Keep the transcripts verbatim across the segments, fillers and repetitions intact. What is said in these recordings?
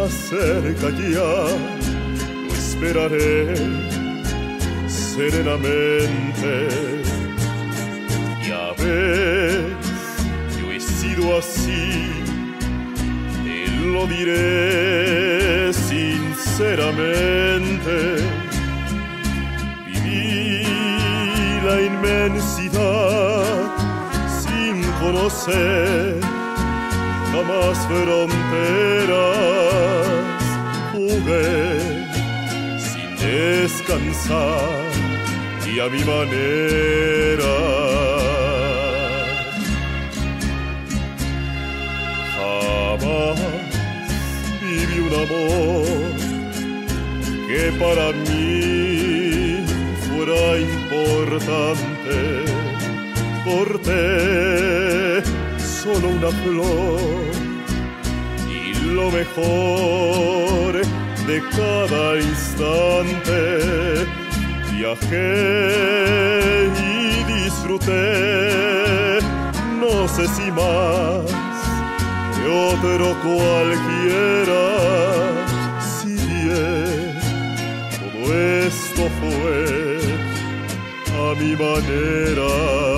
cerca ya, lo esperaré serenamente. Ya ves, yo he sido así, te lo diré sinceramente. Viví la inmensidad sin conocer jamás fronteras, jugué sin descansar y a mi manera. Jamás viví un amor que para mí fuera importante. Corté solo una flor y lo mejor de cada instante. Viajé y disfruté, no sé si más que otro cualquiera. Si bien todo esto fue a mi manera,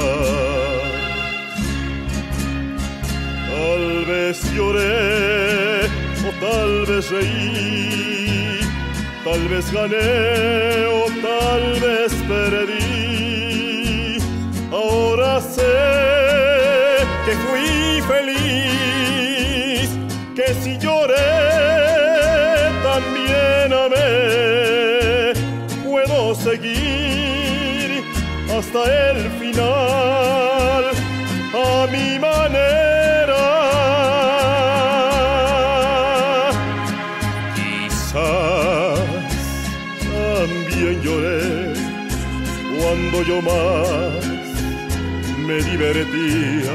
tal vez lloré o tal vez reí, tal vez gané o tal vez perdí. Ahora sé que fui feliz, que si lloré también amé. Puedo seguir hasta el final a mi manera. Quizás también lloré cuando yo más me divertía.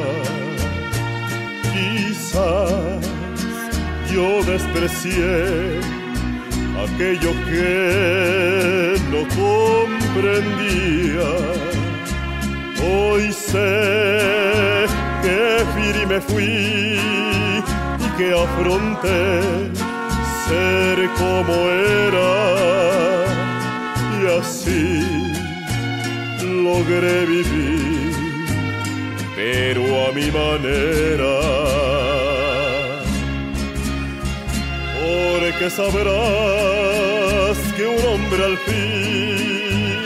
Quizás yo desprecié aquello que no comprendía. Hoy sé que firme fui y que afronté ser como era, y así logré vivir, pero a mi manera. Porque sabrás que un hombre al fin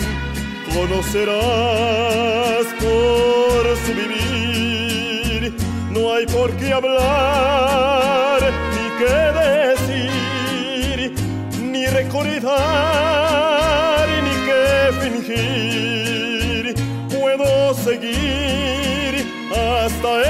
conocerás por su vivir. No hay por qué hablar, ni qué decir, ni recordar, ni qué fingir. Puedo seguir hasta